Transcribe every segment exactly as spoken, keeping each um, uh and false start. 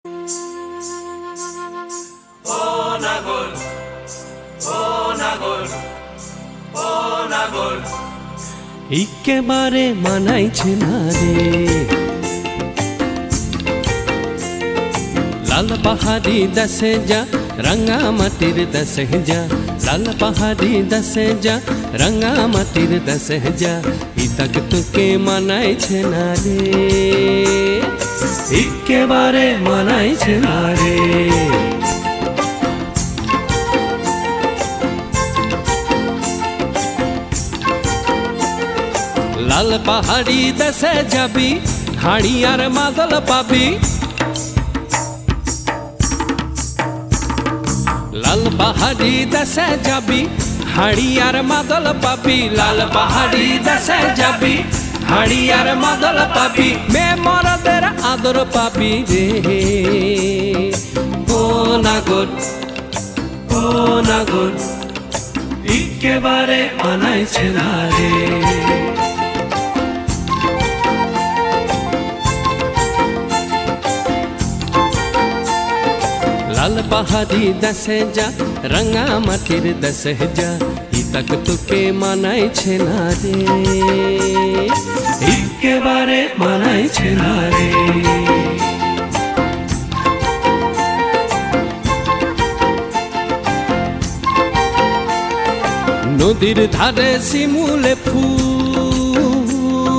ও নাগর, ও নাগর, ও নাগর, একেবারে মানাইছে না রে। লাল পাহাড়ি দেশে যা, রাঙা মাটির দেশে যা, লাল পাহাড়ি দেশে যা, রাঙা মাটির দেশে যা, ইতাক তোকে মানাইছে না রে, একেবারে মানাইছে না রে। লাল পাহাড়ি দেশে যাবি, হাড়ি আর মাদল পাবি। লাল পাহাড়ি দেশে যাবি, হাড়ি আর মাদল পাবি। লাল পাহাড়ি দেশে যাবি, হাড়ি আর মাদল পাবি। মে মরদের আদর পাবি রে। ও নাগর, ও নাগর, একেবারে মানাইছে না রে। লাল পাহাড়ি দেশে যা, রাঙা মাটির দেশে যা, ইতাক তোকে মানাইছে না রে, একেবারে মানাইছে না রে। নদীর ধারে শিমুলে ফুল,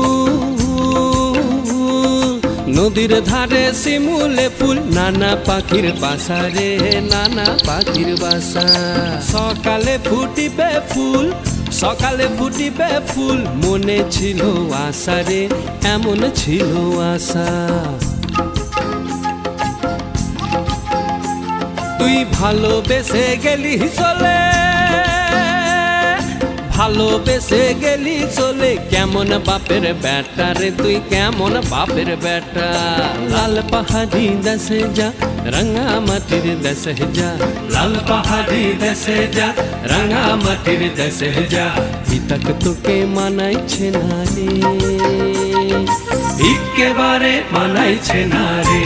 নদীর ধারে শিমুলে ফুল, নানা পাখির বাসা রে, নানা পাখির বাসা। সকালে ফুটিবে ফুল, সকালে ফুটিবে ফুল, মনে ছিল আশা রে, এমন ছিল আশা। তুই ভালোবেসে গেলি চলে, ভালোবেসে গেলি চলে, কেমন বাপের বেটা রে তুই, কেমন বাপের বেটা। লাল পাহাড়ি দেশে যা, রাঙা মাটির দেশে যা, লাল পাহাড়ি দেশে যা, রাঙা মাটির দেশে যা, ইতাক তোকে মানাইছে না রে, একেবারে মানাইছে না রে,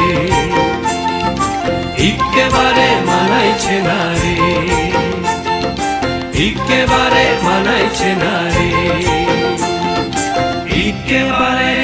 একেবারে মানাইছে না রে, একেবারে মানাইছে না রে, একেবারে